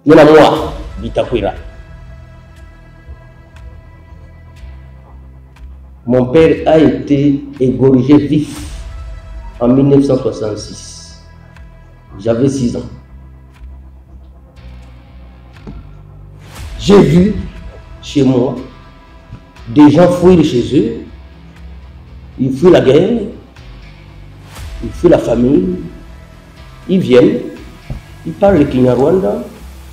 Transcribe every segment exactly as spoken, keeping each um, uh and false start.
Il y a moi, Bitakwira. Mon père a été égorgé vif en mille neuf cent soixante-six. J'avais six ans. J'ai vu chez moi des gens fuir chez eux. Ils fuient la guerre, ils fuient la famille, ils viennent, ils parlent le Kinyarwanda.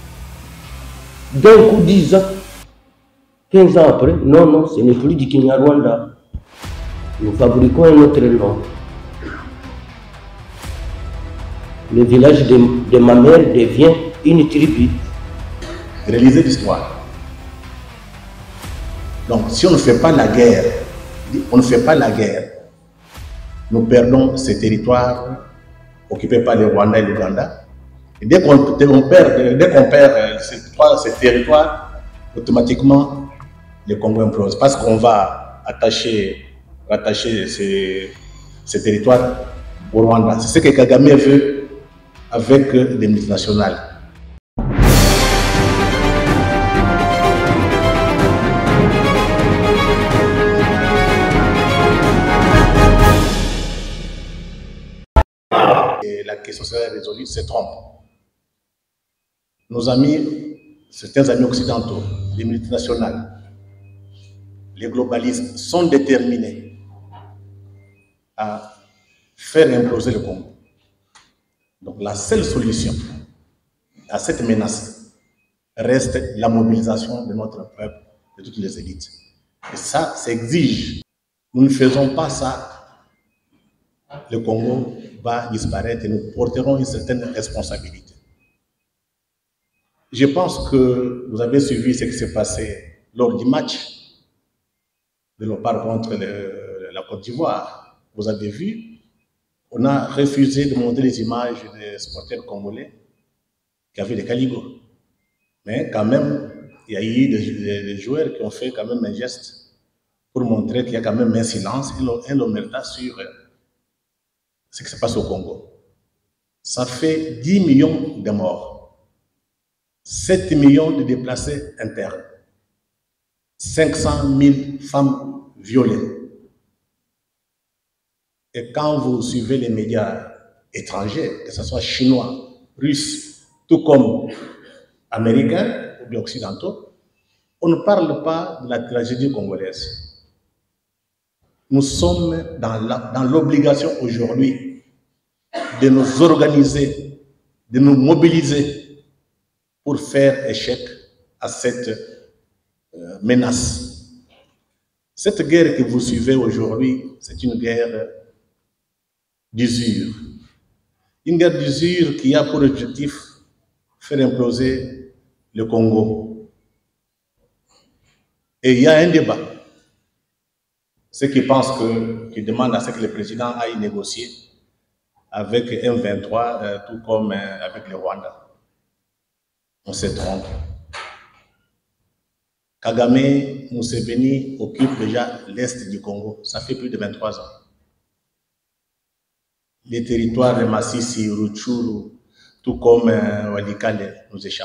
D'un coup, dix ans, quinze ans après, non, non, ce n'est plus du Kinyarwanda. Nous fabriquons un autre nom. Le village de, de ma mère devient une tribu. Réaliser l'histoire. Donc, si on ne fait pas la guerre, on ne fait pas la guerre, nous perdons ces territoires occupés par les Rwandais et l'Ouganda. Et dès qu'on perd, dès qu'on perd ces, ces territoires, automatiquement, le Congo implose. Parce qu'on va attacher, rattacher ces, ces territoires au Rwanda. C'est ce que Kagame veut avec les multinationales. Et la question sera résolue, se trompe. Nos amis, certains amis occidentaux, les multinationales, les globalistes sont déterminés à faire imploser le Congo. Donc la seule solution à cette menace reste la mobilisation de notre peuple, de toutes les élites. Et ça, ça exige. Nous ne faisons pas ça, le Congo va disparaître et nous porterons une certaine responsabilité. Je pense que vous avez suivi ce qui s'est passé lors du match de Léopard contre le, la Côte d'Ivoire. Vous avez vu, on a refusé de montrer les images des supporters congolais qui avaient des calibres. Mais quand même, il y a eu des, des, des joueurs qui ont fait quand même un geste pour montrer qu'il y a quand même un silence et l'omerta sur ce qui se passe au Congo. Ça fait dix millions de morts, sept millions de déplacés internes, cinq cent mille femmes violées. Et quand vous suivez les médias étrangers, que ce soit chinois, russes, tout comme américains ou bien occidentaux, on ne parle pas de la tragédie congolaise. Nous sommes dans l'obligation aujourd'hui de nous organiser, de nous mobiliser pour faire échec à cette euh, menace. Cette guerre que vous suivez aujourd'hui, c'est une guerre d'usure. Une guerre d'usure qui a pour objectif faire imploser le Congo. Et il y a un débat. Ceux qui pensent que, qui demandent à ce que le président aille négocier avec M vingt-trois, euh, tout comme euh, avec le Rwanda. On se trompe. Kagame Museveni occupe déjà l'est du Congo. Ça fait plus de vingt-trois ans. Les territoires de Massissi, Rutshuru, tout comme euh, Walikale, nous échappent.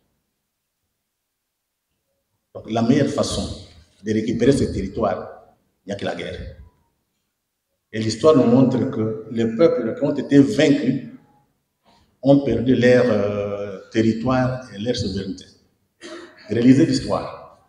Donc la meilleure façon de récupérer ces territoires, il n'y a que la guerre. Et l'histoire nous montre que les peuples qui ont été vaincus ont perdu leur euh, territoire et leur souveraineté. Réaliser l'histoire.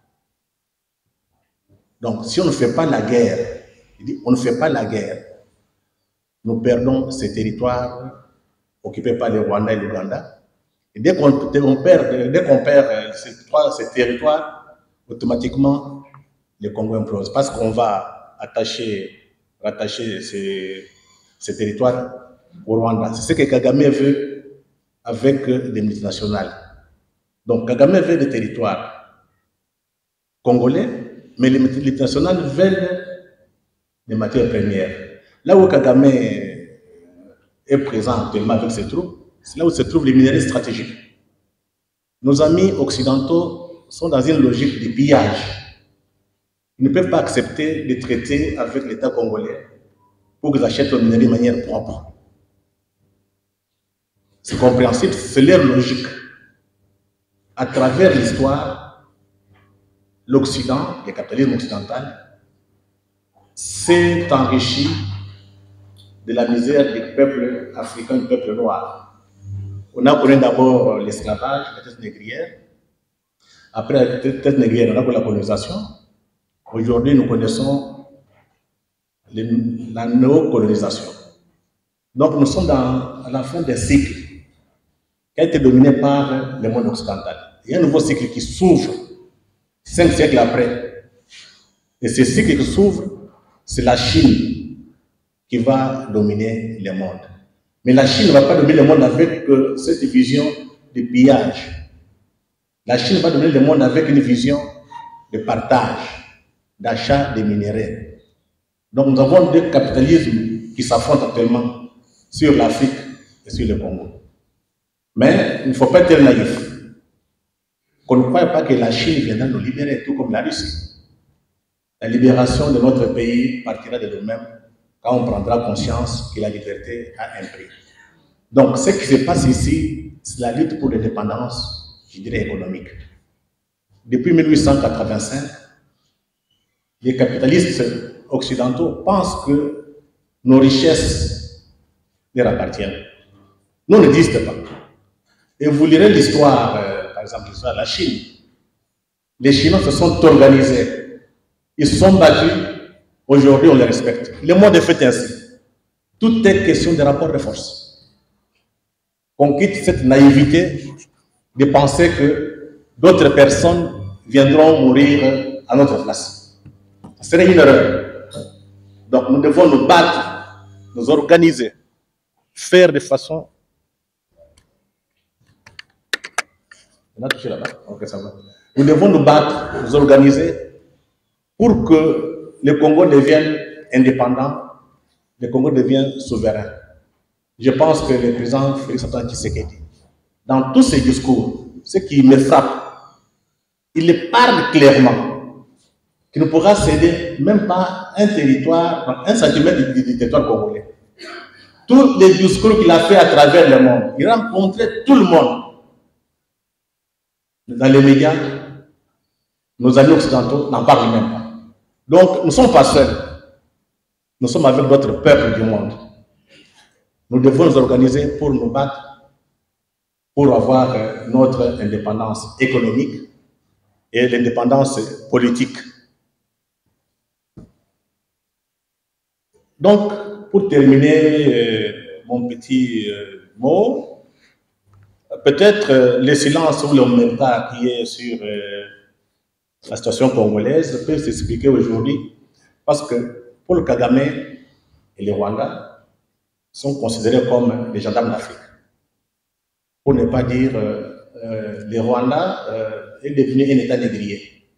Donc si on ne fait pas la guerre, on ne fait pas la guerre, nous perdons ces territoires occupés par les Rwandais et l'Ouganda. Et dès qu'on perd, dès qu'on perd ces, ces territoires, automatiquement, le Congo implose. Parce qu'on va attacher, rattacher ces, ces territoires au Rwanda. C'est ce que Kagame veut avec les multinationales. Donc Kagame veut des territoires congolais, mais les multinationales veulent des matières premières. Là où Kagame est présent actuellement avec ses troupes, c'est là où se trouvent les minerais stratégiques. Nos amis occidentaux sont dans une logique de pillage. Ils ne peuvent pas accepter de traiter avec l'État congolais pour qu'ils achètent le minerai de manière propre. C'est compréhensible, c'est leur logique. à travers l'histoire, l'Occident, le capitalisme occidental, s'est enrichi de la misère des peuples africains, du peuple noir. On a connu d'abord l'esclavage, la traite négrière. Après la traite négrière, on a connu la colonisation. Aujourd'hui, nous connaissons les, la néocolonisation. Donc, nous sommes dans, à la fin d'un cycle qui a été dominé par le monde occidental. Il y a un nouveau cycle qui s'ouvre cinq siècles après. Et ce cycle qui s'ouvre, c'est la Chine qui va dominer le monde. Mais la Chine ne va pas dominer le monde avec euh, cette vision de pillage. La Chine va dominer le monde avec une vision de partage, d'achat des minéraux. Donc nous avons deux capitalismes qui s'affrontent actuellement sur l'Afrique et sur le Congo. Mais il ne faut pas être naïf. Qu'on ne croit pas que la Chine viendra nous libérer, tout comme la Russie. La libération de notre pays partira de nous-mêmes quand on prendra conscience que la liberté a un prix. Donc, ce qui se passe ici, c'est la lutte pour l'indépendance, je dirais, économique. Depuis mille huit cent quatre-vingt-cinq, les capitalistes occidentaux pensent que nos richesses leur appartiennent. Nous n'existons pas. Et vous lirez l'histoire, euh, par exemple, l'histoire de la Chine. Les Chinois se sont organisés. Ils se sont battus. Aujourd'hui, on les respecte. Le monde est fait ainsi. Tout est question de rapport de force. Qu'on quitte cette naïveté de penser que d'autres personnes viendront mourir à notre place. Ce serait une erreur. Donc, nous devons nous battre, nous organiser, faire de façon... On a touché là-bas? Ok, ça va. Nous devons nous battre, nous organiser pour que le Congo devienne indépendant, le Congo devienne souverain. Je pense que le président Félix Antoine Tshisekedi, dans tous ses discours, ce qui me frappe, il parle clairement qu'il ne pourra céder même pas un territoire, un centimètre du territoire congolais. Tous les discours qu'il a fait à travers le monde, il a rencontré tout le monde. Dans les médias, nos amis occidentaux n'en parlent même pas. Donc, nous ne sommes pas seuls. Nous sommes avec d'autres peuples du monde. Nous devons nous organiser pour nous battre, pour avoir euh, notre indépendance économique et l'indépendance politique. Donc, pour terminer euh, mon petit euh, mot, peut-être euh, le silence ou le mental qui est sur euh, la situation congolaise peut s'expliquer aujourd'hui parce que Paul Kagame et les Rwandais sont considérés comme les gendarmes d'Afrique. Pour ne pas dire euh, euh, les Rwandais euh, est devenu un État négrier.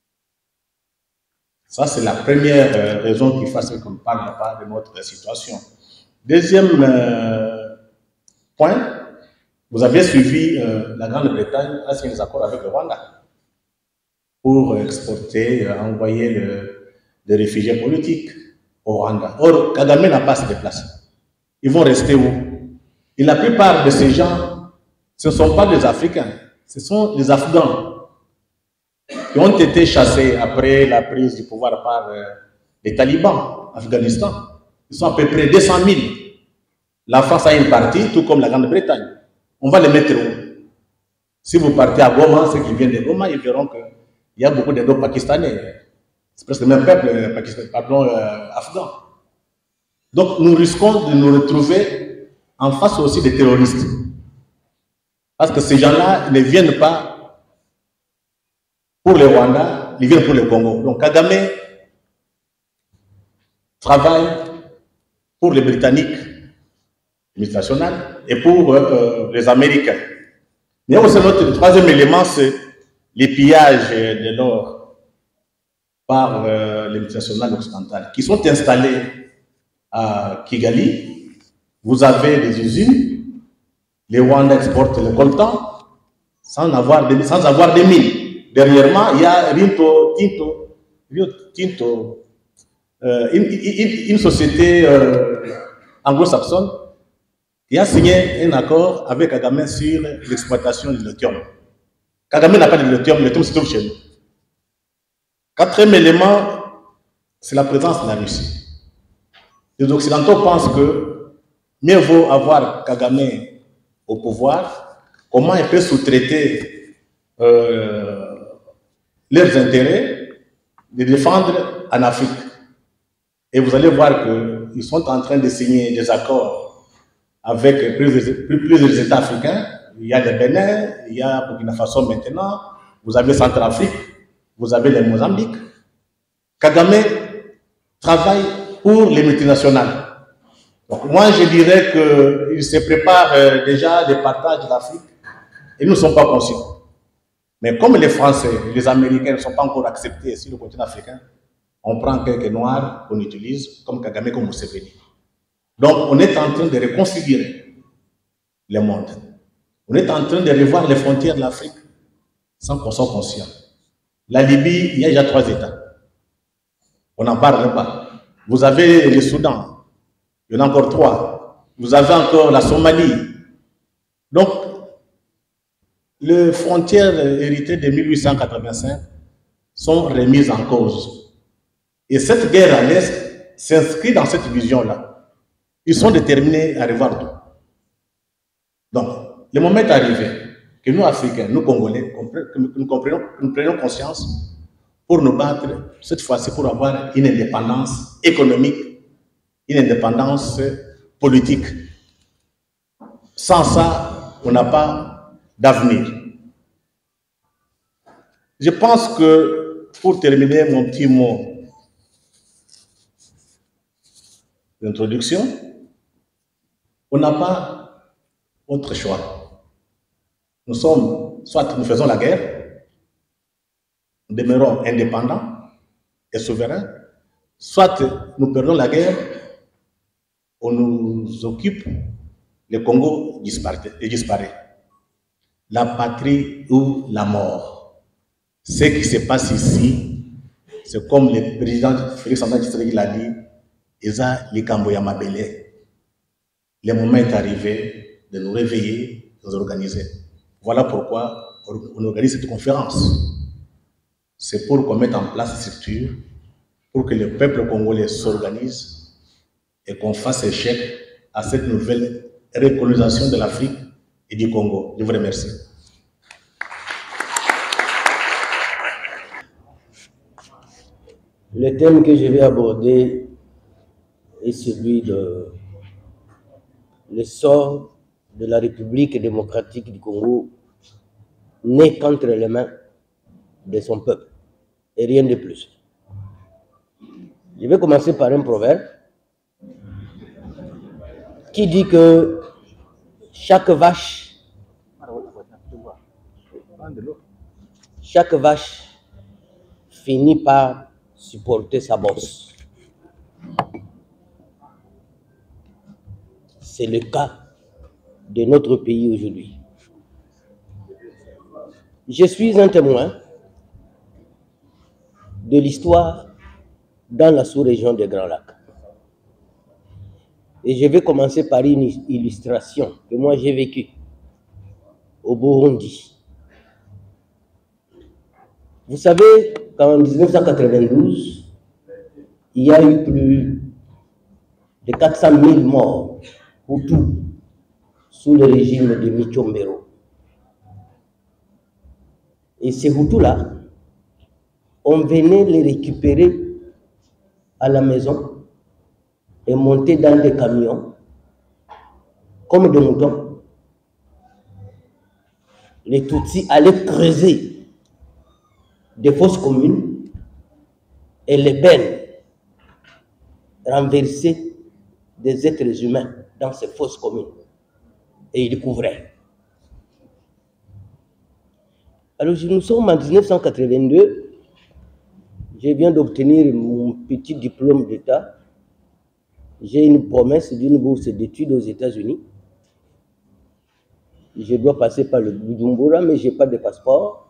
Ça, c'est la première euh, raison qui fait qu'on ne parle pas de notre situation. Deuxième euh, point, vous avez suivi euh, la Grande-Bretagne a signé des accords avec le Rwanda pour exporter, euh, envoyer le, des réfugiés politiques au Rwanda. Or, Kagame n'a pas à se déplacer. Ils vont rester où? Et la plupart de ces gens, ce ne sont pas des Africains, ce sont des Afghans qui ont été chassés après la prise du pouvoir par euh, les talibans en Afghanistan. Ils sont à peu près deux cent mille. La France a une partie, tout comme la Grande-Bretagne. On va les mettre où? Si vous partez à Goma, ceux qui viennent de Goma, ils verront qu'il y a beaucoup d'Indo pakistanais. C'est presque le même peuple euh, pardon, euh, afghan. Donc nous risquons de nous retrouver en face aussi des terroristes. Parce que ces gens-là ne viennent pas pour le Rwanda, ils viennent pour le Congo. Donc Kagame travaille pour les Britanniques, multinationales, et pour euh, les Américains. Mais aussi notre troisième élément, c'est les pillages de l'or par euh, les multinationales occidentales qui sont installées à Kigali. Vous avez des usines, les Rwandais exportent le coltan sans avoir de, sans avoir de mines. Dernièrement, il y a Rinto Tinto, Rio Tinto euh, une, une, une société euh, anglo-saxonne qui a signé un accord avec Kagame sur l'exploitation du lithium. Kagame n'a pas de lithium, le lithium se trouve chez nous. Quatrième élément, c'est la présence de la Russie. Les Occidentaux pensent que mieux vaut avoir Kagame au pouvoir, comment il peut sous-traiter euh, leurs intérêts, de défendre en Afrique. Et vous allez voir qu'ils sont en train de signer des accords avec plusieurs, plusieurs États africains. Il y a le Bénin, il y a Burkina Faso maintenant, vous avez Centrafrique, vous avez le Mozambique. Kagame travaille pour les multinationales. Donc moi je dirais qu'il se prépare euh, déjà le partage de l'Afrique et nous ne sommes pas conscients. Mais comme les Français, les Américains ne sont pas encore acceptés sur le continent africain, on prend quelques noirs qu'on utilise comme Kagame, comme Museveni. Donc on est en train de reconfigurer le monde. On est en train de revoir les frontières de l'Afrique sans qu'on soit conscient. La Libye, il y a déjà trois États. On n'en parle pas. Vous avez le Soudan, il y en a encore trois. Vous avez encore la Somalie. Donc, les frontières héritées de mille huit cent quatre-vingt-cinq sont remises en cause. Et cette guerre à l'Est s'inscrit dans cette vision-là. Ils sont déterminés à revoir tout. Donc, le moment est arrivé que nous, Africains, nous, Congolais, que nous, comprenions, nous prenions conscience pour nous battre, cette fois-ci, pour avoir une indépendance économique, une indépendance politique. Sans ça, on n'a pas d'avenir. Je pense que, pour terminer mon petit mot d'introduction, on n'a pas autre choix. Nous sommes, soit nous faisons la guerre, nous demeurons indépendants et souverains, soit nous perdons la guerre, on nous occupe, le Congo disparaît. La patrie ou la mort. Ce qui se passe ici, c'est comme le président Félix Antoine Tshisekedi l'a dit, Eza Likambo ya Mabele. Le moment est arrivé de nous réveiller, de nous organiser. Voilà pourquoi on organise cette conférence. C'est pour qu'on mette en place ces structures, pour que le peuple congolais s'organise et qu'on fasse échec à cette nouvelle recolonisation de l'Afrique et du Congo. Je vous remercie. Le thème que je vais aborder est celui de l'essor de la République démocratique du Congo, née qu'entre les mains de son peuple, et rien de plus. Je vais commencer par un proverbe qui dit que chaque vache, chaque vache finit par supporter sa bosse. C'est le cas de notre pays aujourd'hui. Je suis un témoin de l'histoire dans la sous-région des Grands Lacs. Et je vais commencer par une illustration que moi j'ai vécue au Burundi. Vous savez qu'en mille neuf cent quatre-vingt-douze, il y a eu plus de quatre cent mille morts Hutus sous le régime de Micombero. Et ces Hutus-là, on venait les récupérer à la maison et monter dans des camions comme des moutons. Les Tutsis allaient creuser des fosses communes et les bennes renversaient des êtres humains dans ces fosses communes et ils découvraient. Alors nous sommes en mille neuf cent quatre-vingt-deux, je viens d'obtenir mon petit diplôme d'État. J'ai une promesse d'une bourse d'études aux États-Unis. Je dois passer par le Bujumbura, mais je n'ai pas de passeport.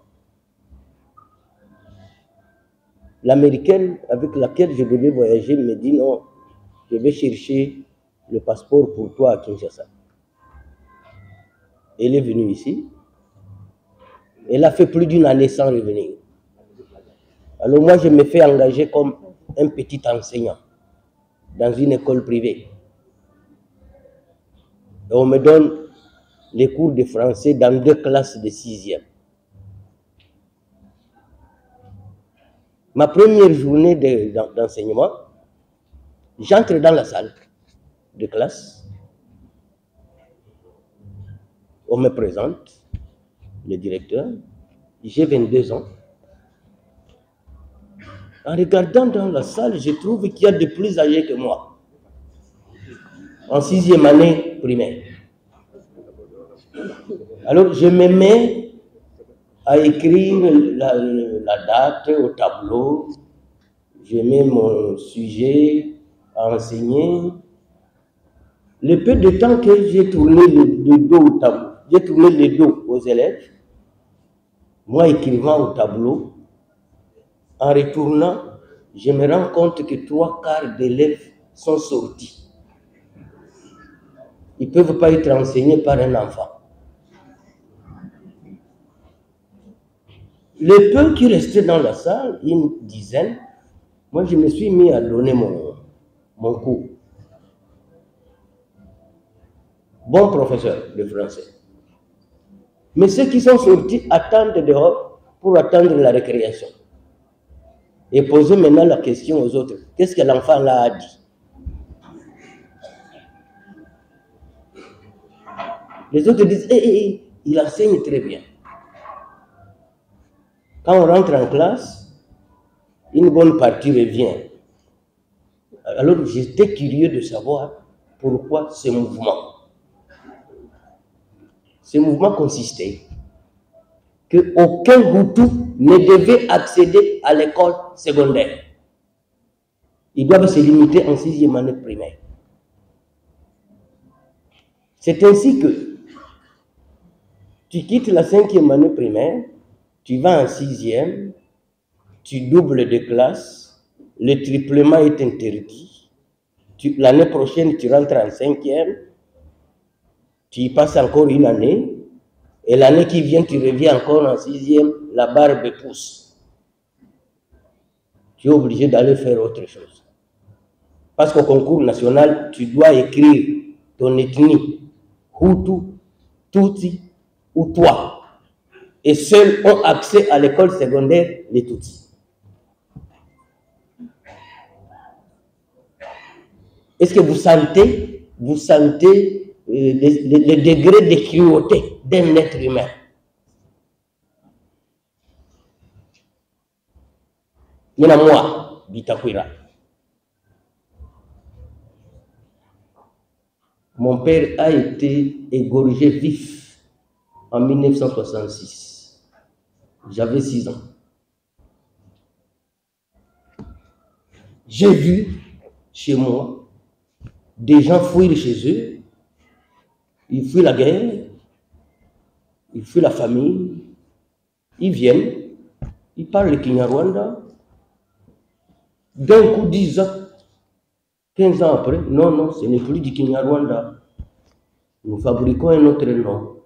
L'Américaine avec laquelle je devais voyager me dit non, je vais chercher le passeport pour toi à Kinshasa. Elle est venue ici. Elle a fait plus d'une année sans revenir. Alors moi, je me fais engager comme un petit enseignant dans une école privée. Et on me donne les cours de français dans deux classes de sixième. Ma première journée d'enseignement, j'entre dans la salle de classe. On me présente, le directeur. J'ai vingt-deux ans. En regardant dans la salle, je trouve qu'il y a de plus âgés que moi. En sixième année primaire. Alors, je me mets à écrire la, la date au tableau. Je mets mon sujet à enseigner. Le peu de temps que j'ai tourné le, le dos au tableau, j'ai tourné le dos aux élèves, moi écrivant au tableau, en retournant, je me rends compte que trois quarts d'élèves sont sortis. Ils ne peuvent pas être enseignés par un enfant. Les peu qui restaient dans la salle, une dizaine, moi je me suis mis à donner mon, mon cours. Bon professeur de français. Mais ceux qui sont sortis attendent dehors pour attendre la récréation. Et poser maintenant la question aux autres. Qu'est-ce que l'enfant là a dit? Les autres disent, hé, hé, hé, il enseigne très bien. Quand on rentre en classe, une bonne partie revient. Alors j'étais curieux de savoir pourquoi ce mouvement. Ce mouvement consistait qu'aucun Hutu ne devait accéder à l'école secondaire. Ils doivent se limiter en sixième année primaire. C'est ainsi que tu quittes la cinquième année primaire, tu vas en sixième, tu doubles de classe, le triplement est interdit. L'année prochaine, tu rentres en cinquième, tu y passes encore une année, et l'année qui vient, tu reviens encore en sixième, la barbe pousse. Tu es obligé d'aller faire autre chose. Parce qu'au concours national, tu dois écrire ton ethnie, Hutu, Tutsi ou toi. Et seuls ont accès à l'école secondaire les Tutsis. Est-ce que vous sentez, vous sentez euh, le, le, le degré de cruauté d'un être humain? Il y en a moi, Bitakwira. Mon père a été égorgé vif en mille neuf cent soixante-six. J'avais six ans. J'ai vu chez moi des gens fuir chez eux. Ils fuient la guerre, ils fuient la famille, ils viennent, ils parlent le Kinyarwanda. D'un coup, dix ans, quinze ans après, non, non, ce n'est plus du Kinyarwanda. Nous fabriquons un autre nom.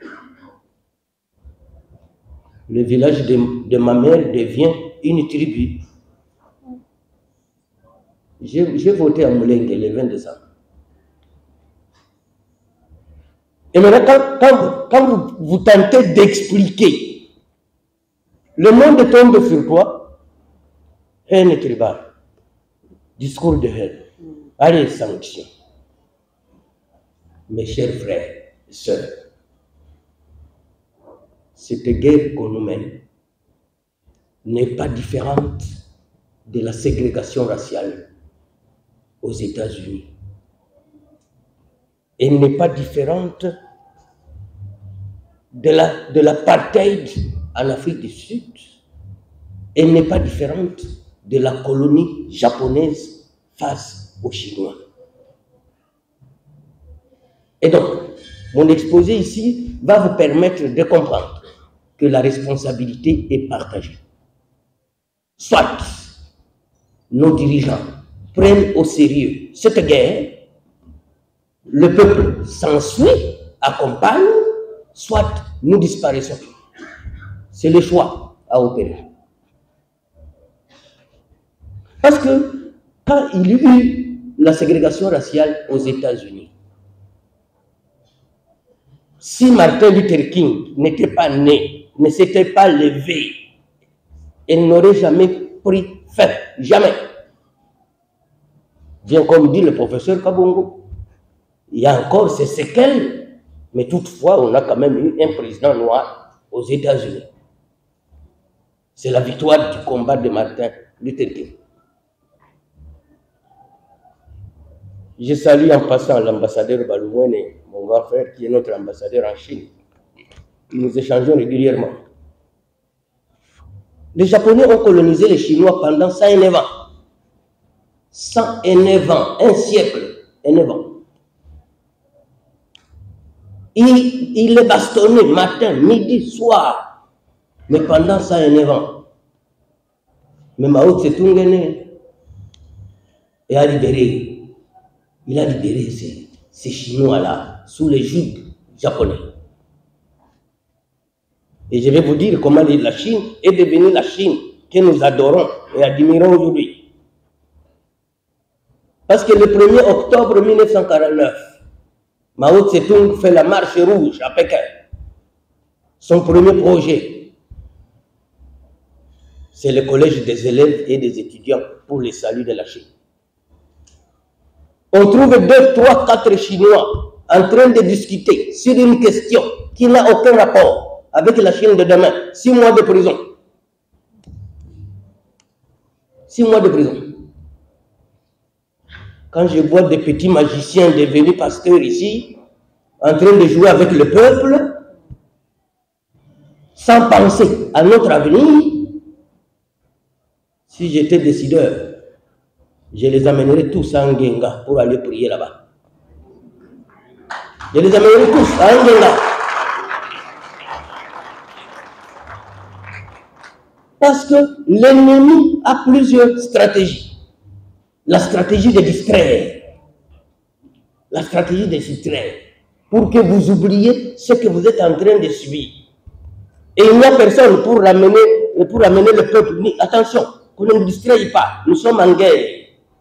Le village de, de ma mère devient une tribu. J'ai voté à Moulengue le vingt décembre. Et maintenant, quand, quand, quand vous, vous tentez d'expliquer, le monde tombe sur toi, haine tribale, discours de haine, allez, sanctions. Mes chers frères et sœurs, cette guerre qu'on nous mène n'est pas différente de la ségrégation raciale aux États-Unis. Elle n'est pas différente de la, de l'apartheid en Afrique du Sud. Elle n'est pas différente de la colonie japonaise face aux Chinois. Et donc, mon exposé ici va vous permettre de comprendre que la responsabilité est partagée. Soit nos dirigeants prennent au sérieux cette guerre, le peuple s'ensuit, accompagne, soit nous disparaissons. C'est le choix à opérer. Parce que quand il y a eu la ségrégation raciale aux États-Unis, si Martin Luther King n'était pas né, ne s'était pas levé, il n'aurait jamais pris fin. Jamais. Bien comme dit le professeur Kabongo, il y a encore ces séquelles, mais toutefois, on a quand même eu un président noir aux États-Unis. C'est la victoire du combat de Martin Luther King. Je salue en passant l'ambassadeur Balouane, mon grand frère, qui est notre ambassadeur en Chine. Nous échangeons régulièrement. Les Japonais ont colonisé les Chinois pendant cent et neuf ans. cent et neuf ans, un siècle et neuf ans. Il, il les bastonnait matin, midi, soir, mais pendant cent et neuf ans. Mais Mao Tse-tung est né et a libéré. Il a libéré ces, ces Chinois-là sous les jougs japonais. Et je vais vous dire comment la Chine est devenue la Chine que nous adorons et admirons aujourd'hui. Parce que le premier octobre mille neuf cent quarante-neuf, Mao Tse-tung fait la marche rouge à Pékin. Son premier projet, c'est le collège des élèves et des étudiants pour le salut de la Chine. On trouve deux, trois, quatre Chinois en train de discuter sur une question qui n'a aucun rapport avec la Chine de demain. Six mois de prison. Six mois de prison. Quand je vois des petits magiciens devenus pasteurs ici, en train de jouer avec le peuple, sans penser à notre avenir, si j'étais décideur, je les amènerai tous à Ngenga pour aller prier là-bas. Je les amènerai tous à Ngenga. Parce que l'ennemi a plusieurs stratégies. La stratégie de distraire. La stratégie de distraire. Pour que vous oubliez ce que vous êtes en train de subir. Et il n'y a personne pour ramener, pour ramener le peuple. Attention, qu'on ne nous distraie pas. Nous sommes en guerre.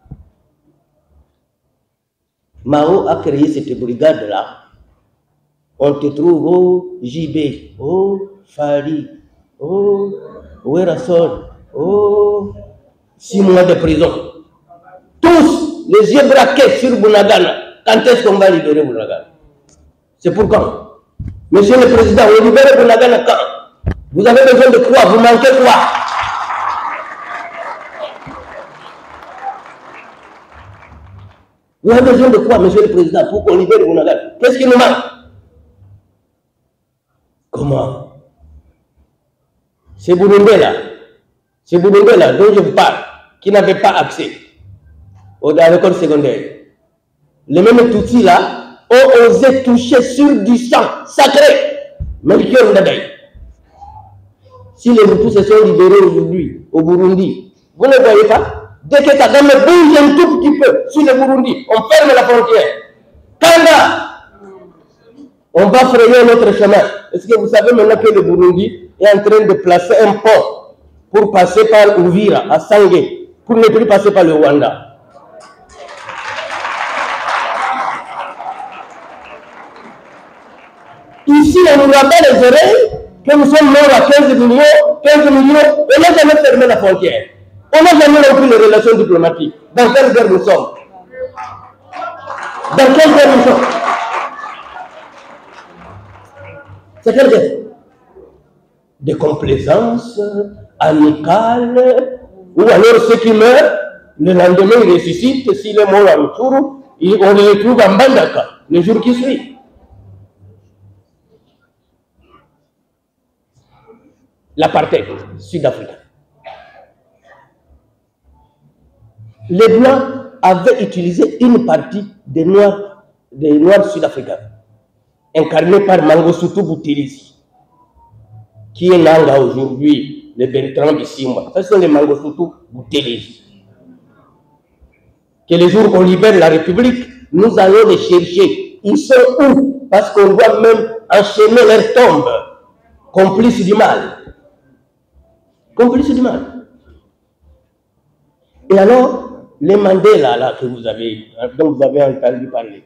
Mao a créé cette brigade-là. On te trouve au J B, au Fali, au Werrason, au six mois de prison. Tous les yeux braqués sur Bunagana. Quand est-ce qu'on va libérer Bunagana? C'est pour quand? Monsieur le Président, vous libérez Bunagana quand? Vous avez besoin de quoi? Vous manquez quoi? Vous avez besoin de quoi, Monsieur le Président, pour qu'on libère Bunagana? Qu'est-ce qui nous manque? Comment? C'est Burundais là, c'est Burundais là dont je vous parle, qui n'avait pas accès au à l'école secondaire. Les mêmes Tutsis là ont osé toucher sur du sang sacré. Melchior Ndadaye. Si les Hutus se sont libérés aujourd'hui au Burundi, vous ne voyez pas? Dès que Kagame bouge un tout petit peu sur le Burundi, on ferme la frontière. Kanda! On va frayer notre chemin. Est-ce que vous savez maintenant que le Burundi est en train de placer un pont pour passer par Uvira, à Sangé, pour ne plus passer par le Rwanda? Ici, on nous rappelle les oreilles que nous sommes morts à quinze millions, quinze millions, on n'a jamais fermé la frontière. On n'a jamais rompu les relations diplomatiques. Dans quelle guerre nous sommes? Dans quelle guerre nous sommes? C'est quelle guerre? De complaisance amicale, ou alors ceux qui meurent, le lendemain ils ressuscitent, s'il est mort en Tchourou, on les retrouve en Bandaka, le jour qui suit. L'apartheid sud-africain. Les Blancs avaient utilisé une partie des Noirs, des Noirs sud-africains, incarnés par Mangosuthu Buthelezi, qui est Nanga aujourd'hui, le Bertrand Bisimwa. Ce sont les Mangosuthu Buthelezi. Que le jour qu'on libère la République, nous allons les chercher. Ils sont où? Parce qu'on doit même enchaîner leur tombe, complices du mal. Complice du mal. Et alors, les Mandela là, que vous avez, dont vous avez entendu parler,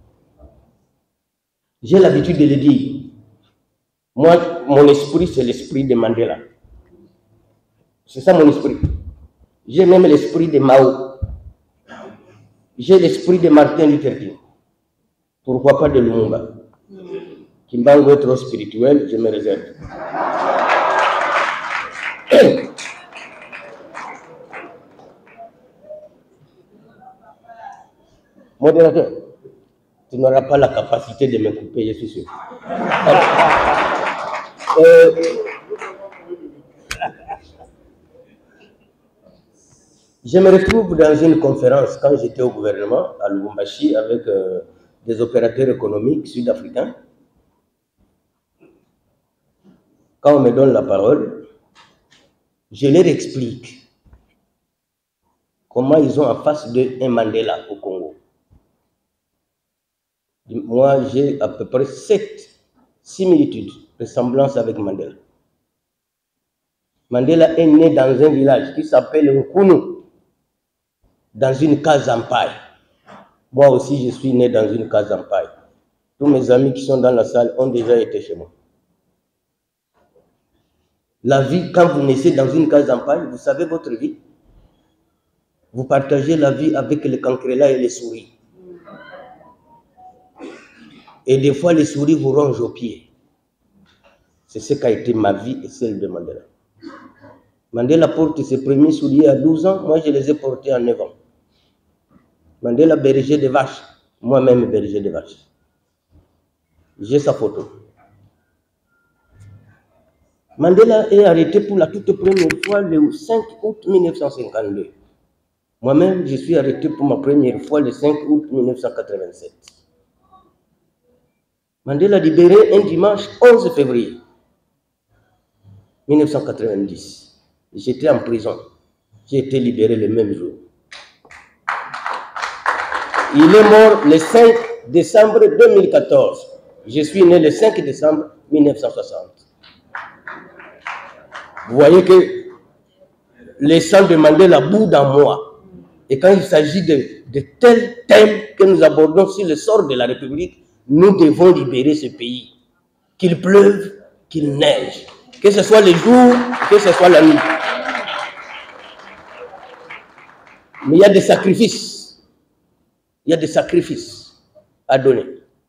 j'ai l'habitude de le dire. Moi, mon esprit, c'est l'esprit de Mandela. C'est ça mon esprit. J'ai même l'esprit de Mao. J'ai l'esprit de Martin Luther King. Pourquoi pas de Lumumba? Kimbangu est trop spirituel, je me réserve. Modérateur, tu n'auras pas la capacité de me couper, je suis sûr. Euh, je me retrouve dans une conférence quand j'étais au gouvernement à Lubumbashi avec euh, des opérateurs économiques sud-africains. Quand on me donne la parole, je leur explique comment ils ont en face d'eux un Mandela au Congo. Moi, j'ai à peu près sept similitudes, ressemblances avec Mandela. Mandela est né dans un village qui s'appelle Nkunu, dans une case en paille. Moi aussi, je suis né dans une case en paille. Tous mes amis qui sont dans la salle ont déjà été chez moi. La vie, quand vous naissez dans une case en paille, vous savez votre vie. Vous partagez la vie avec les cancrelats et les souris. Et des fois, les souris vous rongent aux pieds. C'est ce qu'a été ma vie et celle de Mandela. Mandela porte ses premiers souliers à douze ans, moi je les ai portés à neuf ans. Mandela berger de vaches, moi-même berger de vaches. J'ai sa photo. Mandela est arrêté pour la toute première fois le cinq août mille neuf cent cinquante-deux. Moi-même, je suis arrêté pour ma première fois le cinq août mille neuf cent quatre-vingt-sept. Mandela libéré un dimanche onze février mille neuf cent quatre-vingt-dix. J'étais en prison. J'ai été libéré le même jour. Il est mort le cinq décembre deux mille quatorze. Je suis né le cinq décembre mille neuf cent soixante. Vous voyez que les sang de Mandela bout en moi. Et quand il s'agit de, de tels thèmes que nous abordons sur le sort de la République, nous devons libérer ce pays. Qu'il pleuve, qu'il neige. Que ce soit le jour, que ce soit la nuit. Mais il y a des sacrifices. Il y a des sacrifices à donner.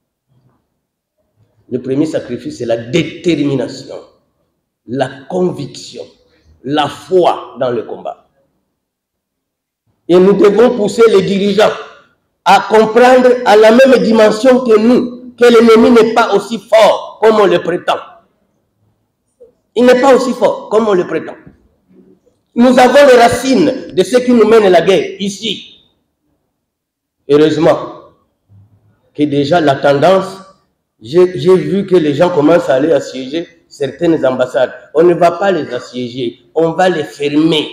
Le premier sacrifice, c'est la détermination, la conviction, la foi dans le combat. Et nous devons pousser les dirigeants à comprendre à la même dimension que nous, que l'ennemi n'est pas aussi fort comme on le prétend. Il n'est pas aussi fort comme on le prétend. Nous avons les racines de ceux qui nous mènent la guerre, ici. Heureusement que déjà la tendance, j'ai vu que les gens commencent à aller assiéger certaines ambassades. On ne va pas les assiéger, on va les fermer.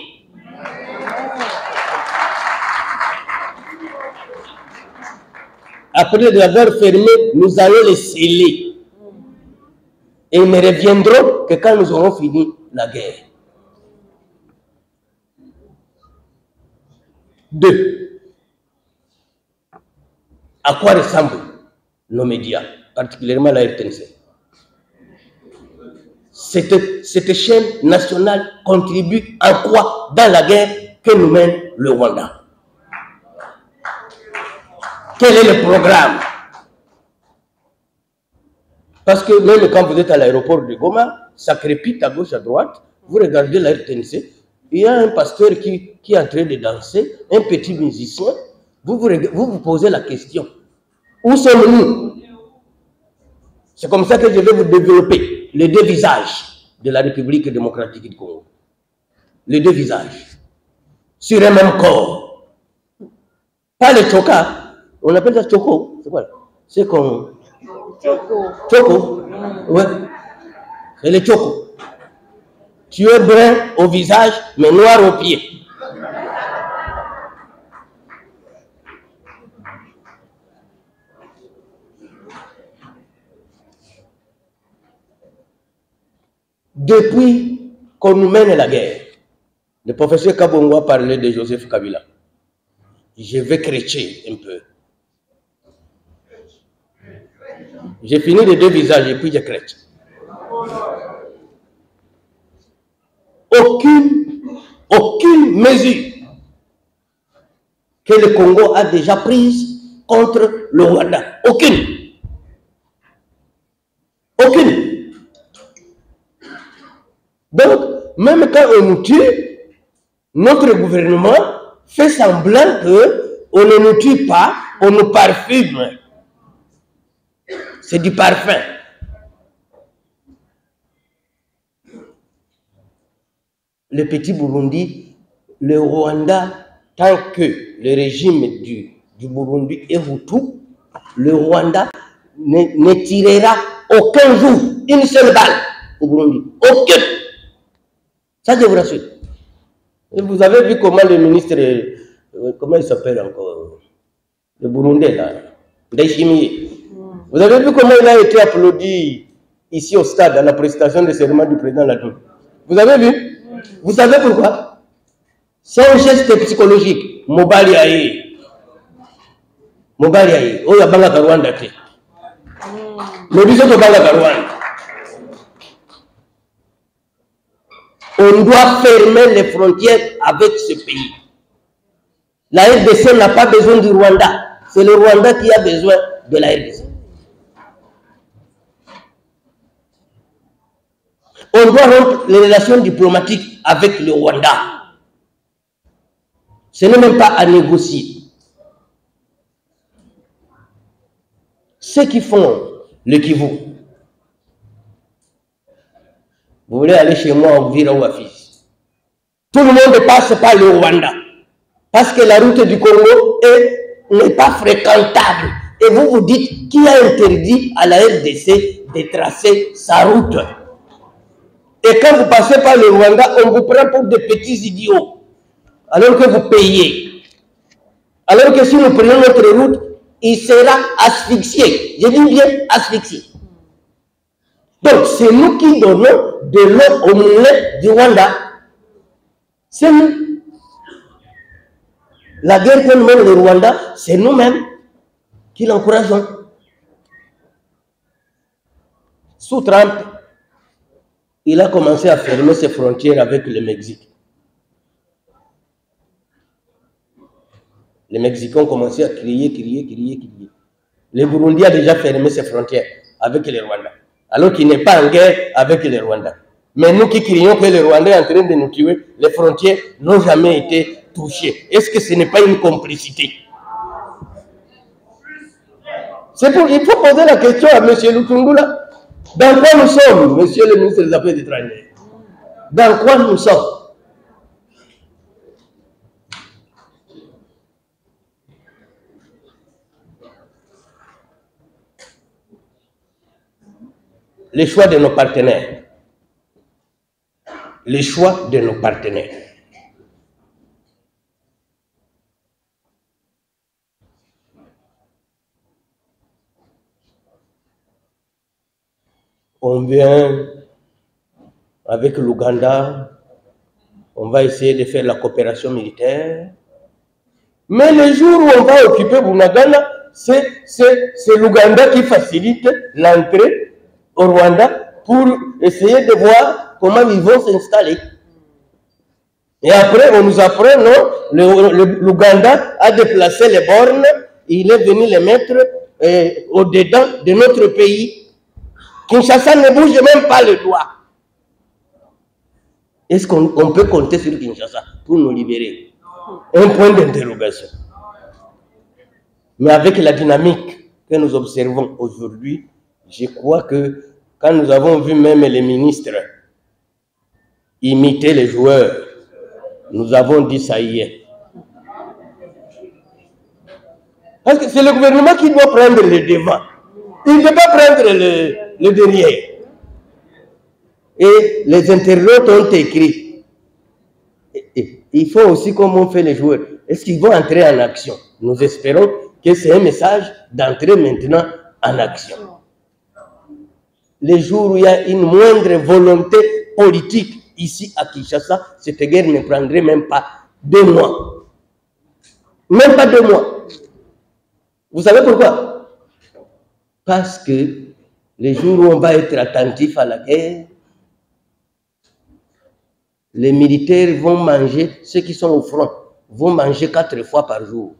Après les avoir fermés, nous allons les sceller. Et ils ne reviendront que quand nous aurons fini la guerre. Deux. À quoi ressemblent nos médias, particulièrement la R T N C? Cette, cette chaîne nationale contribue à quoi dans la guerre que nous mène le Rwanda? Quel est le programme? Parce que même quand vous êtes à l'aéroport de Goma, ça crépite à gauche, à droite, vous regardez la R T N C, il y a un pasteur qui, qui est en train de danser, un petit musicien, vous vous, vous, vous posez la question, où sommes-nous? C'est comme ça que je vais vous développer les deux visages de la République démocratique du Congo. Les deux visages, sur un même corps. Pas le choka, on appelle ça choco, c'est quoi? C'est comme... Choco. Choco, ouais. C'est le choco. Tu es brun au visage, mais noir aux pieds. Depuis qu'on nous mène la guerre. Le professeur Kabongo a parlé de Joseph Kabila. Je vais crécher un peu. J'ai fini les deux visages et puis je crèche. Aucune, aucune mesure que le Congo a déjà prise contre le Rwanda. Aucune. Aucune. Donc, même quand on nous tue, notre gouvernement fait semblant qu'on ne nous tue pas, on nous parfume. C'est du parfum. Le petit Burundi, le Rwanda, tant que le régime du, du Burundi est Hutu, le Rwanda ne, ne tirera aucun jour une seule balle au Burundi. Aucune. Ça, je vous rassure. Et vous avez vu comment le ministre, euh, comment il s'appelle encore, le Burundais, là, Ndayishimiye. Vous avez vu comment il a été applaudi ici au stade à la prestation de serment du président Ladoum. Vous avez vu? Vous savez pourquoi? C'est un geste psychologique. Mobali aye. Mobali aye. Oh, il y a Banga Karwanda. Le bisou de Banga Karwanda. On doit fermer les frontières avec ce pays. La R D C n'a pas besoin du Rwanda. C'est le Rwanda qui a besoin de la R D C. On doit rompre les relations diplomatiques avec le Rwanda. Ce n'est même pas à négocier. Ceux qui font le Kivu, vous voulez aller chez moi en Vira ou à Fils. Tout le monde passe par le Rwanda. Parce que la route du Congo n'est pas fréquentable. Et vous vous dites qui a interdit à la R D C de tracer sa route. Et quand vous passez par le Rwanda, on vous prend pour des petits idiots. Alors que vous payez. Alors que si nous prenons notre route, il sera asphyxié. Je dis bien asphyxié. Donc, c'est nous qui donnons de l'eau au moulin du Rwanda. C'est nous. La guerre que nous mène le Rwanda, c'est nous-mêmes qui l'encourageons. Sous Trump, il a commencé à fermer ses frontières avec le Mexique. Les Mexicains ont commencé à crier, crier, crier, crier. Le Burundi a déjà fermé ses frontières avec le Rwanda, alors qu'il n'est pas en guerre avec le Rwanda. Mais nous qui crions que le Rwanda est en train de nous tuer, les frontières n'ont jamais été touchées. Est-ce que ce n'est pas une complicité? C'est pour, il faut poser la question à M. Lutungula. Dans quoi nous sommes, monsieur le ministre des Affaires étrangères? Dans quoi nous sommes? Les choix de nos partenaires. Les choix de nos partenaires. On vient avec l'Ouganda, on va essayer de faire la coopération militaire. Mais le jour où on va occuper Bunagana, c'est l'Ouganda qui facilite l'entrée au Rwanda pour essayer de voir comment ils vont s'installer. Et après, on nous apprend, non, l'Ouganda a déplacé les bornes, il est venu les mettre euh, au-dedans de notre pays. Kinshasa ne bouge même pas le doigt. Est-ce qu'on peut compter sur Kinshasa pour nous libérer? Un point d'interrogation. Mais avec la dynamique que nous observons aujourd'hui, je crois que quand nous avons vu même les ministres imiter les joueurs, nous avons dit ça y est. Parce que c'est le gouvernement qui doit prendre le devant. Il ne peut pas prendre le, le derrière. Et les internautes ont écrit. Et, et, il faut aussi comment on fait les joueurs. Est-ce qu'ils vont entrer en action? Nous espérons que c'est un message d'entrer maintenant en action. Les jours où il y a une moindre volonté politique, ici à Kinshasa, cette guerre ne prendrait même pas deux mois. Même pas deux mois. Vous savez pourquoi? Parce que les jours où on va être attentif à la guerre, les militaires vont manger, ceux qui sont au front, vont manger quatre fois par jour.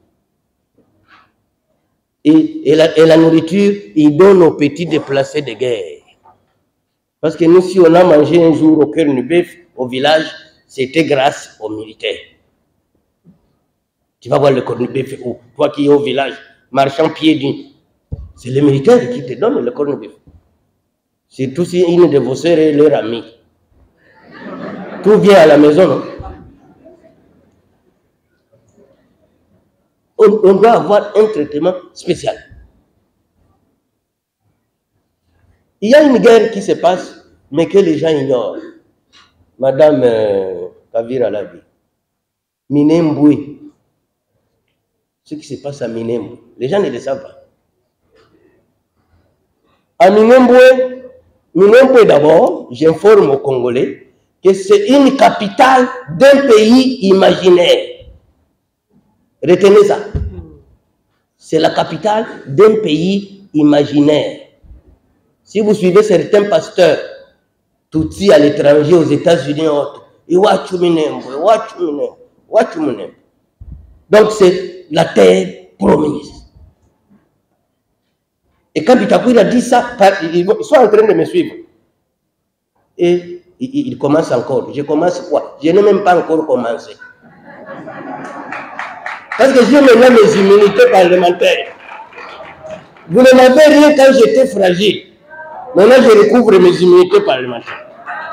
Et, et, la, et la nourriture, ils donnent aux petits déplacés de guerre. Parce que nous, si on a mangé un jour au cœur du bœuf, au village, c'était grâce aux militaires. Tu vas voir le cornu bœuf où? Toi qui es au village, marchant pied nu. C'est les militaires qui te donnent le cornu bœuf. Surtout si une de vos sœurs est leur amie. Tout vient à la maison, non? On, on doit avoir un traitement spécial. Il y a une guerre qui se passe, mais que les gens ignorent. Madame euh, Kavira l'a dit. Minembwe. Ce qui se passe à Minembwe. Les gens ne le savent pas. À Minembwe, Minembwe d'abord, j'informe aux Congolais que c'est une capitale d'un pays imaginaire. Retenez ça. C'est la capitale d'un pays imaginaire. Si vous suivez certains pasteurs, Tutsi à l'étranger, aux États-Unis, donc c'est la terre promise. Et quand Bitakoui a dit ça, ils sont en train de me suivre. Et il commence encore. Je commence quoi? Je n'ai même pas encore commencé. Parce que j'ai maintenant mes immunités parlementaires. Vous ne m'avez rien quand j'étais fragile. Maintenant, je recouvre mes immunités parlementaires.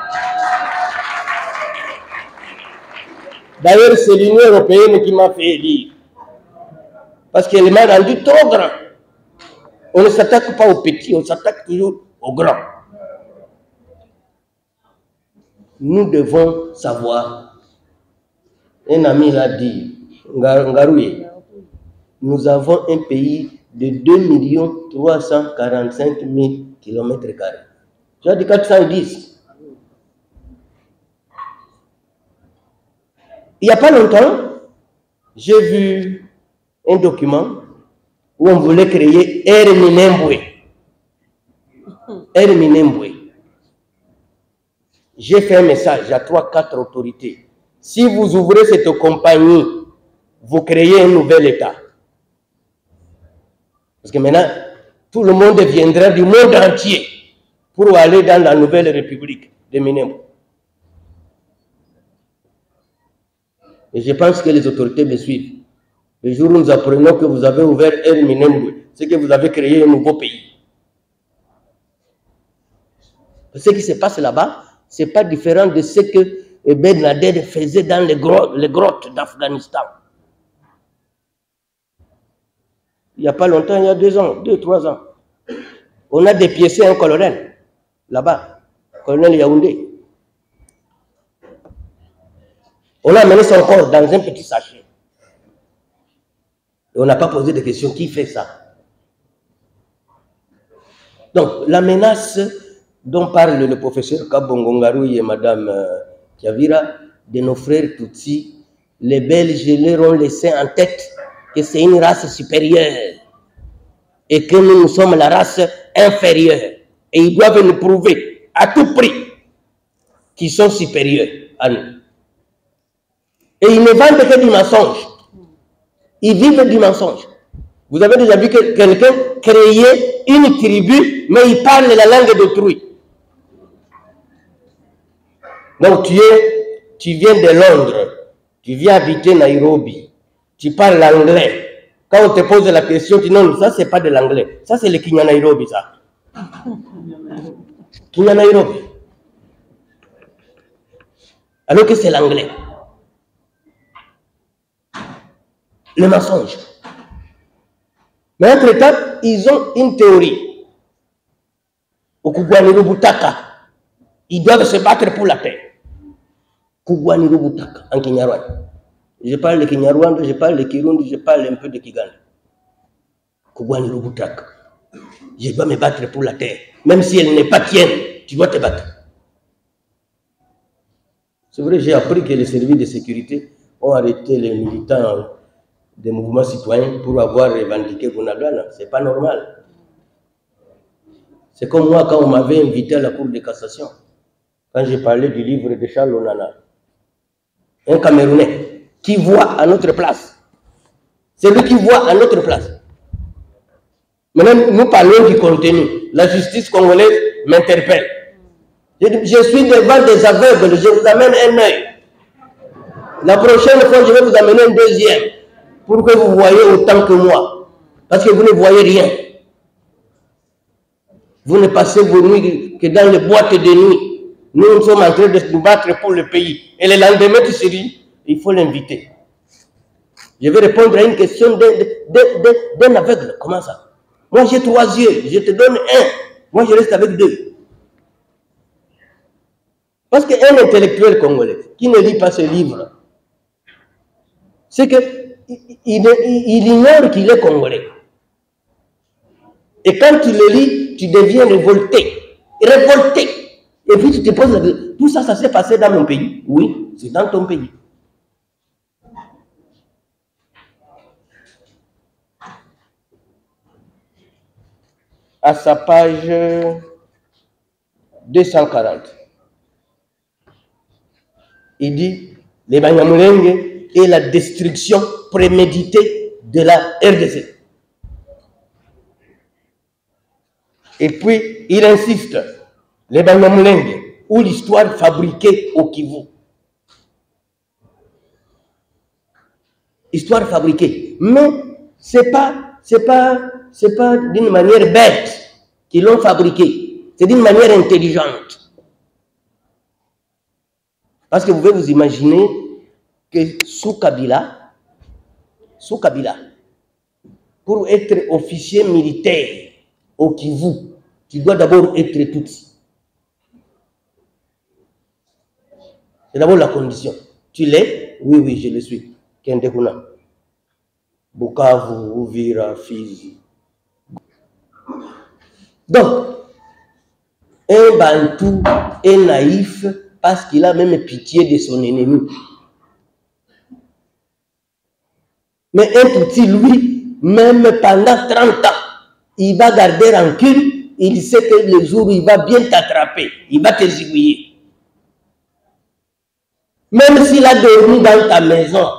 D'ailleurs, c'est l'Union européenne qui m'a fait élire. Parce qu'elle m'a rendu trop grand. On ne s'attaque pas aux petits, on s'attaque toujours aux grands. Nous devons savoir. Un ami l'a dit, Ngarouye, nous avons un pays de deux millions trois cent quarante-cinq mille kilomètres carrés. J'ai dit quatre cent dix. Il n'y a pas longtemps, j'ai vu un document où on voulait créer Air Minembwe. Air Minembwe. J'ai fait un message à trois, quatre autorités. Si vous ouvrez cette compagnie, vous créez un nouvel État. Parce que maintenant, tout le monde viendra du monde entier pour aller dans la nouvelle République de Minembwe. Et je pense que les autorités me suivent. Le jour où nous apprenons que vous avez ouvert Air Minembwe, c'est que vous avez créé un nouveau pays. Ce qui se passe là-bas, ce n'est pas différent de ce que Ben Laden faisait dans les grottes, les grottes d'Afghanistan. Il n'y a pas longtemps, il y a deux ans, deux, trois ans. On a dépiécé un colonel, là-bas, colonel Yaoundé. On a amené son corps dans un petit sachet. Et on n'a pas posé de questions, qui fait ça? Donc, la menace dont parle le professeur Kabongo Ngarouye et Madame euh, Kavira, de nos frères Tutsi, les Belges leur ont laissé en tête que c'est une race supérieure et que nous, nous sommes la race inférieure. Et ils doivent nous prouver à tout prix qu'ils sont supérieurs à nous. Et ils ne vendent que du mensonge. Ils vivent du mensonge. Vous avez déjà vu que quelqu'un créait une tribu, mais il parle la langue d'autrui. Donc tu, es, tu viens de Londres, tu viens habiter Nairobi, tu parles l'anglais. Quand on te pose la question, tu dis non, ça c'est pas de l'anglais. Ça c'est le Kinya Nairobi, ça. Kinya Nairobi. Alors que c'est l'anglais. Le mensonge. Mais entre-temps, ils ont une théorie. Au Kugwaniro Butaka, ils doivent se battre pour la terre. Kugwaniro Butaka, en Kinyarwanda. Je parle de Kinyarwanda, je parle de Kirundi, je parle un peu de Kiganda. Kugwaniro Butaka. Je dois me battre pour la terre. Même si elle n'est pas tienne, tu dois te battre. C'est vrai, j'ai appris que les services de sécurité ont arrêté les militants des mouvements citoyens pour avoir revendiqué Bunagana. Ce n'est pas normal. C'est comme moi quand on m'avait invité à la Cour de cassation, quand j'ai parlé du livre de Charles Onana. Un Camerounais qui voit à notre place. C'est lui qui voit à notre place. Maintenant, nous parlons du contenu. La justice congolaise m'interpelle. Je, je suis devant des aveugles, je vous amène un œil. La prochaine fois, je vais vous amener un deuxième pour que vous voyez autant que moi. Parce que vous ne voyez rien. Vous ne passez vos nuits que dans les boîtes de nuit. Nous, nous sommes en train de nous battre pour le pays. Et le lendemain, tu se dis, il faut l'inviter. Je vais répondre à une question d'un aveugle. Comment ça? Moi, j'ai trois yeux. Je te donne un. Moi, je reste avec deux. Parce qu'un intellectuel congolais qui ne lit pas ce livre, c'est qu'il il, il ignore qu'il est congolais. Et quand tu le lis, tu deviens révolté. Révolté. Et puis tu te poses la question, tout ça, ça s'est passé dans mon pays. Oui, c'est dans ton pays. À sa page deux cent quarante, il dit les Banyamulenge et la destruction préméditée de la R D C. Et puis, il insiste, les Banyamulenge ou l'histoire fabriquée au Kivu. Histoire fabriquée. Mais ce n'est pas, c'est pas, c'est pas d'une manière bête qu'ils l'ont fabriquée. C'est d'une manière intelligente. Parce que vous pouvez vous imaginer que sous Kabila, sous Kabila, pour être officier militaire au Kivu, tu dois d'abord être Tutsi. C'est d'abord la condition. Tu l'es? Oui, oui, je le suis. Kendekuna. Bukavu, Uvira, Fizi. Donc, un Bantou est naïf parce qu'il a même pitié de son ennemi. Mais un Tutsi, lui, même pendant trente ans, il va garder rancune, il sait que le jour où il va bien t'attraper, il va te zigouiller. Même s'il a dormi dans ta maison,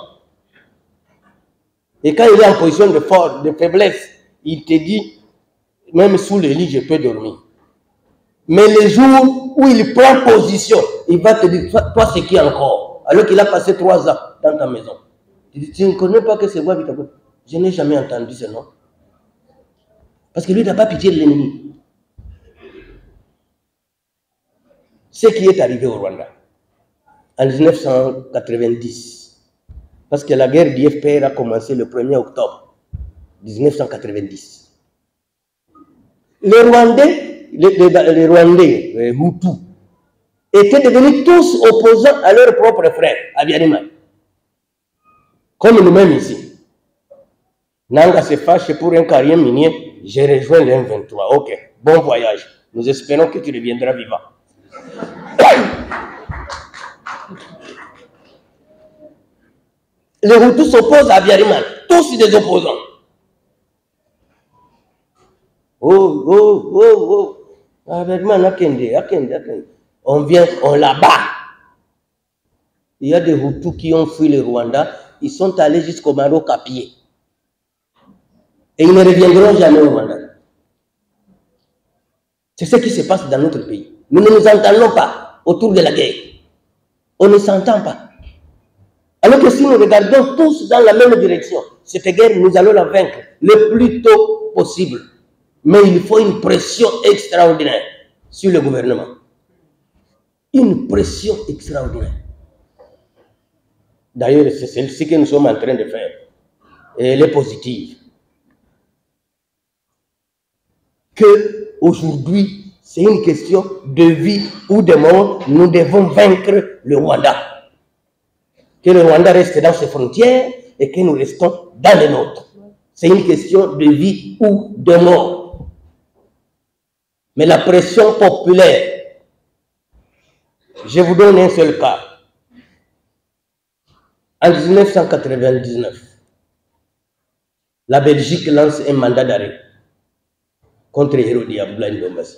et quand il est en position de force, de faiblesse, il te dit, même sous le lit, je peux dormir. Mais le jour où il prend position, il va te dire, toi, c'est qui encore? Alors qu'il a passé trois ans dans ta maison. Tu dis, tu ne connais pas que c'est moi, je n'ai jamais entendu ce nom. Parce que lui n'a pas pitié de l'ennemi. Ce qui est arrivé au Rwanda, en mille neuf cent quatre-vingt-dix, parce que la guerre du F P R a commencé le premier octobre mille neuf cent quatre-vingt-dix. Les Rwandais, les, les, les Rwandais, les Hutus, étaient devenus tous opposants à leurs propres frères, à Biarima. Comme nous-mêmes ici. Nanga se fâche pour un carrière minier, j'ai rejoint le M vingt-trois. Ok, bon voyage. Nous espérons que tu reviendras vivant. Les Hutus s'opposent à Biariman, tous des opposants. Oh, oh, oh, oh. Biariman, akende, akende, akende. On vient, on la bat. Il y a des Hutus qui ont fui le Rwanda, ils sont allés jusqu'au Maroc à pied. Et ils ne reviendront jamais au Rwanda. C'est ce qui se passe dans notre pays. Nous ne nous entendons pas autour de la guerre. On ne s'entend pas. Alors que si nous regardons tous dans la même direction, cette guerre, nous allons la vaincre le plus tôt possible. Mais il faut une pression extraordinaire sur le gouvernement. Une pression extraordinaire. D'ailleurs, c'est celle-ci que nous sommes en train de faire. Et elle est positive. Que aujourd'hui, c'est une question de vie ou de mort, nous devons vaincre le Rwanda. Que le Rwanda reste dans ses frontières et que nous restons dans les nôtres. C'est une question de vie ou de mort. Mais la pression populaire, je vous donne un seul cas. En mille neuf cent quatre-vingt-dix-neuf, la Belgique lance un mandat d'arrêt contre Hérodi Abdoulaye Ndombassi.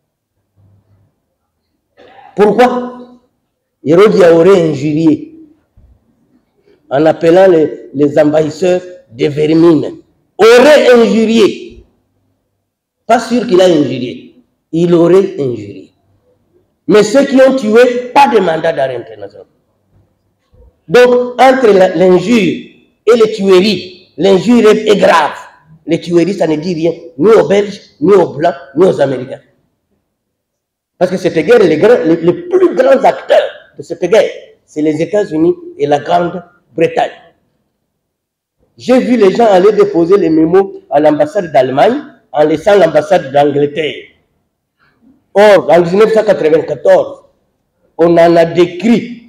Pourquoi? Hérodi aurait injurié en appelant les, les envahisseurs des vermines. Aurait injurié. Pas sûr qu'il a injurié. Il aurait injurié. Mais ceux qui ont tué, pas de mandat d'arrêt international. Donc, entre l'injure et les tueries, l'injure est grave. Les tueries, ça ne dit rien, ni aux Belges, ni aux Blancs, ni aux Américains. Parce que cette guerre, les, grands, les, les plus grands acteurs de cette guerre, c'est les États-Unis et la Grande-Bretagne. J'ai vu les gens aller déposer les mémos à l'ambassade d'Allemagne en laissant l'ambassade d'Angleterre. Or, en mille neuf cent quatre-vingt-quatorze, on en a décrit,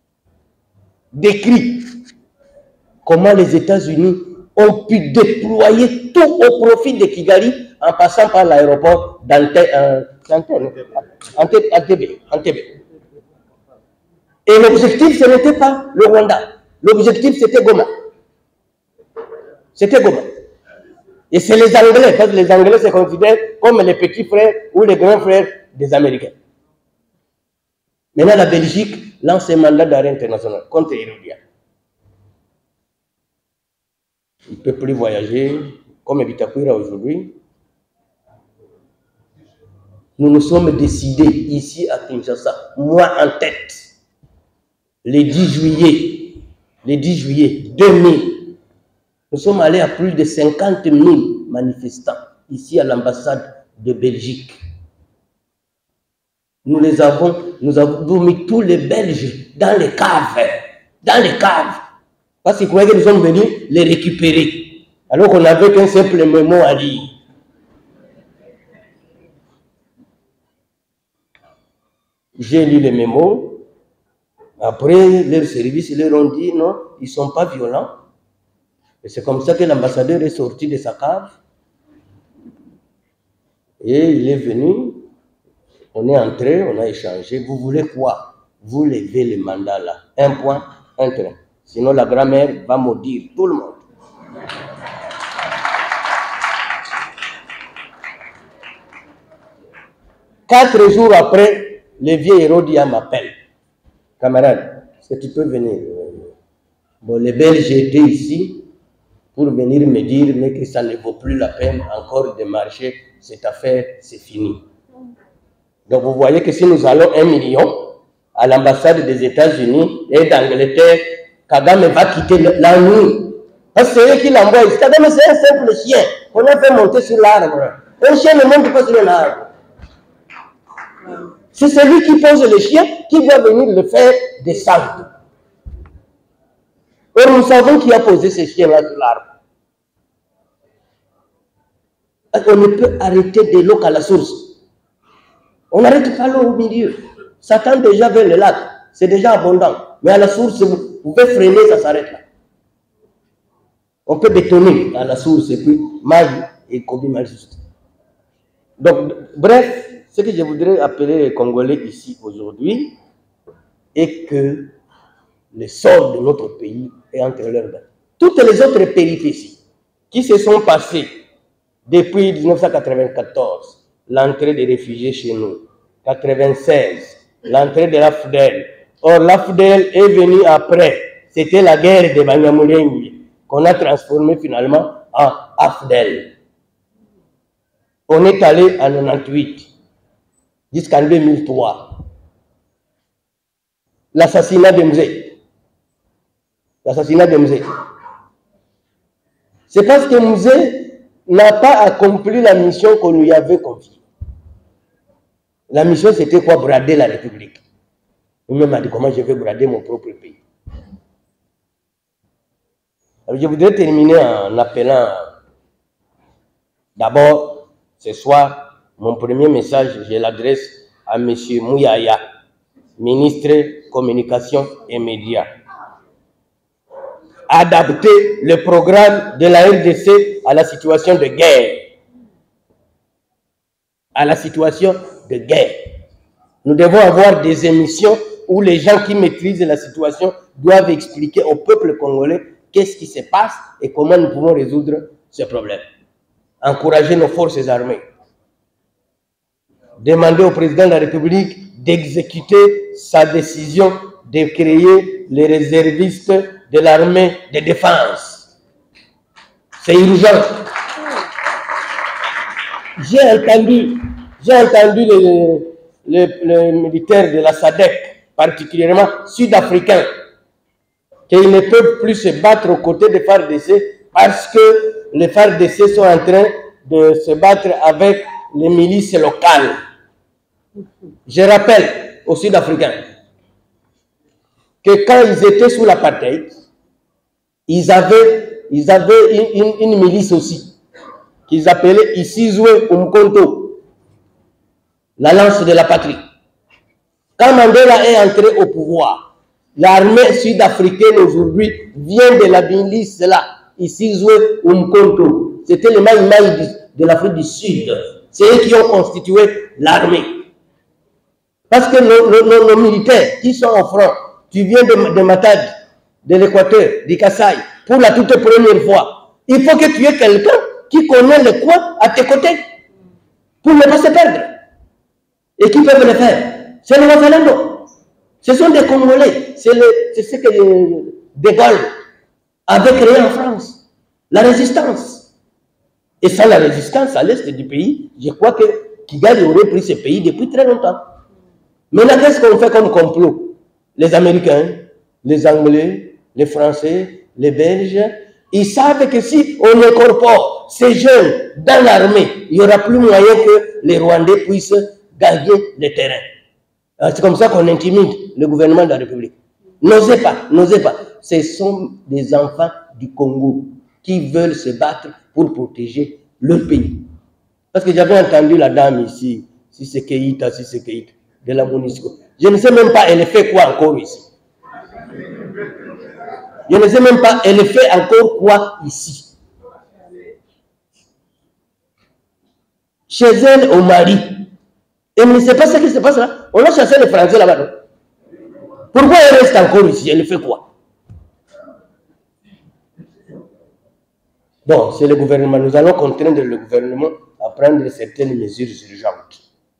décrit comment les États-Unis ont pu déployer tout au profit de Kigali en passant par l'aéroport d'Antebbe. Et l'objectif, ce n'était pas le Rwanda. L'objectif, c'était Goma. C'était Goma. Et c'est les Anglais, parce que les Anglais se considèrent comme les petits frères ou les grands frères des Américains. Maintenant, la Belgique lance un mandat d'arrêt international contre Hérodia. Il ne peut plus voyager, comme Bitakwira aujourd'hui. Nous nous sommes décidés ici à Kinshasa, moi en tête, le dix juillet, le dix juillet deux mille, nous sommes allés à plus de cinquante mille manifestants ici à l'ambassade de Belgique. Nous les avons, nous avons mis tous les Belges dans les caves, dans les caves, parce qu'ils croyaient que nous sommes venus les récupérer, alors qu'on n'avait qu'un simple mémo à lire. J'ai lu les mémos. Après, leur service, ils leur ont dit non, ils ne sont pas violents. Et c'est comme ça que l'ambassadeur est sorti de sa cave. Et il est venu. On est entré, on a échangé. Vous voulez quoi? Vous levez le mandat là. Un point, un train. Sinon, la grand-mère va maudire tout le monde. Quatre jours après, le vieux Hérodia m'appelle. Camarade, est-ce que tu peux venir? Bon, les Belges étaient ici pour venir me dire mais que ça ne vaut plus la peine encore de marcher. Cette affaire, c'est fini. Donc vous voyez que si nous allons un million à l'ambassade des États-Unis et d'Angleterre, Kagame va quitter la nuit. Parce que c'est eux qui l'envoient ici. Kagame, c'est un simple chien qu'on a fait monter sur l'arbre. Un chien ne monte pas sur un arbre. C'est celui qui pose le chien qui doit venir le faire descendre. Or, nous savons qui a posé ce chien-là sur l'arbre. On ne peut arrêter de l'eau qu'à la source. On n'arrête pas l'eau au milieu. Ça tend déjà vers le lac. C'est déjà abondant. Mais à la source, vous pouvez freiner, ça s'arrête là. On peut bétonner à la source et puis mal et Kobi mal juste. Donc, bref, ce que je voudrais appeler les Congolais ici aujourd'hui est que le sort de notre pays est entre leurs mains. Toutes les autres péripéties qui se sont passées depuis mille neuf cent quatre-vingt-quatorze, l'entrée des réfugiés chez nous, quatre-vingt-seize, l'entrée de l'A F D E L. Or, l'A F D E L est venue après. C'était la guerre de Banyamulenge qu'on a transformée finalement en A F D E L. On est allé en quatre-vingt-dix-huit jusqu'en deux mille trois. L'assassinat de Mzee. L'assassinat de Mzee. C'est parce que Mzee n'a pas accompli la mission qu'on lui avait confiée. La mission, c'était quoi? Brader la République. Lui-même m'a dit comment je vais brader mon propre pays. Alors, je voudrais terminer en appelant d'abord, ce soir, mon premier message, je l'adresse à M. Mouyaya, ministre Communication et Médias. Adapter le programme de la R D C à la situation de guerre. À la situation de guerre. Nous devons avoir des émissions où les gens qui maîtrisent la situation doivent expliquer au peuple congolais qu'est-ce qui se passe et comment nous pouvons résoudre ce problème. Encourager nos forces armées. Demander au président de la République d'exécuter sa décision de créer les réservistes de l'armée de défense. C'est urgent. J'ai entendu, j'ai entendu les, les, les militaires de la S A D C, particulièrement sud-africains, qu'ils ne peuvent plus se battre aux côtés des F A R D C parce que les F A R D C sont en train de se battre avec les milices locales. Je rappelle aux Sud-Africains que quand ils étaient sous l'apartheid, ils avaient, ils avaient une, une, une milice aussi, qu'ils appelaient Isizwe Umkhonto, la lance de la patrie. Quand Mandela est entré au pouvoir, l'armée sud-africaine aujourd'hui vient de la milice là, Isizwe Umkhonto. C'était les Maï Maï de l'Afrique du Sud. C'est eux qui ont constitué l'armée. Parce que nos, nos, nos militaires qui sont en front, tu viens de, de Matadi, de l'Équateur, du Kasaï, pour la toute première fois, il faut que tu aies quelqu'un qui connaît le coin à tes côtés pour ne pas se perdre. Et qui peuvent le faire? C'est le Wazalendo. Ce sont des Congolais. C'est ce que De Gaulle avait créé en France. La résistance. Et sans la résistance à l'est du pays, je crois que Kigali aurait pris ce pays depuis très longtemps. Maintenant, qu'est-ce qu'on fait comme complot? Les Américains, les Anglais, les Français, les Belges, ils savent que si on incorpore ces jeunes dans l'armée, il n'y aura plus moyen que les Rwandais puissent gagner le terrain. C'est comme ça qu'on intimide le gouvernement de la République. N'osez pas, n'osez pas. Ce sont des enfants du Congo qui veulent se battre pour protéger leur pays. Parce que j'avais entendu la dame ici, si c'est Keïta, si c'est Keïta, de la MONUSCO. Je ne sais même pas, elle fait quoi encore ici. Je ne sais même pas, elle fait encore quoi ici. Chez elle, au Mali. Elle ne sait pas ce qui se passe là. On a chassé les Français là-bas. Pourquoi elle reste encore ici? Elle fait quoi? Bon, c'est le gouvernement. Nous allons contraindre le gouvernement à prendre certaines mesures urgentes.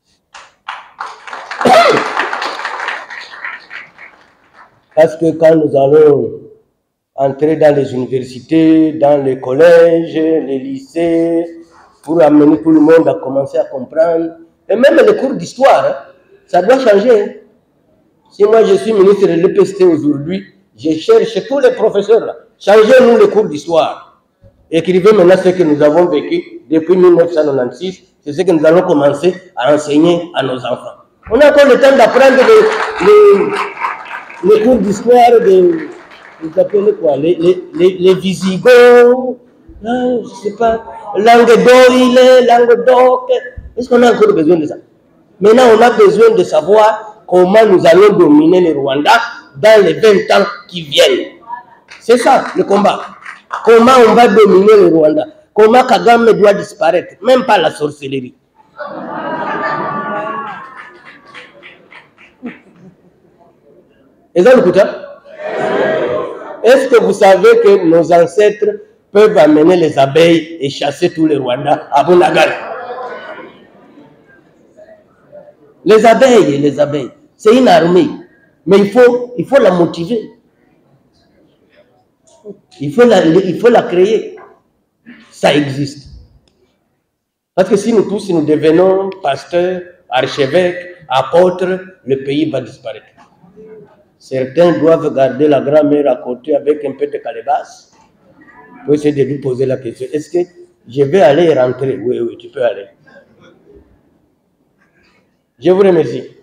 Parce que quand nous allons entrer dans les universités, dans les collèges, les lycées, pour amener tout le monde à commencer à comprendre, et même les cours d'histoire, hein, ça doit changer. Si moi je suis ministre de l'E P S T aujourd'hui, je cherche tous les professeurs là, changez-nous les cours d'histoire. Écrivez maintenant ce que nous avons vécu depuis mille neuf cent quatre-vingt-seize, c'est ce que nous allons commencer à enseigner à nos enfants. On a encore le temps d'apprendre les, les, les cours d'histoire de, vous appelez quoi, les, les, les, les Visigoths, hein, je sais pas, langue d'Oïle, langue d'Oc. Est-ce qu'on a encore besoin de ça? Maintenant, on a besoin de savoir comment nous allons dominer le Rwanda dans les vingt ans qui viennent. C'est ça, le combat. Comment on va dominer le Rwanda? Comment Kagame doit disparaître? Même pas la sorcellerie. Est-ce que vous savez que nos ancêtres peuvent amener les abeilles et chasser tous les Rwandais à Bunagana? Les abeilles, les abeilles, c'est une armée. Mais il faut, il faut la motiver. Il faut la, il faut la créer. Ça existe. Parce que si nous tous, si nous devenons pasteurs, archevêques, apôtres, le pays va disparaître. Certains doivent garder la grand-mère à côté avec un peu de calebasse pour essayer de lui poser la question. Est-ce que je vais aller rentrer? Oui, oui, tu peux aller. Je vous remercie.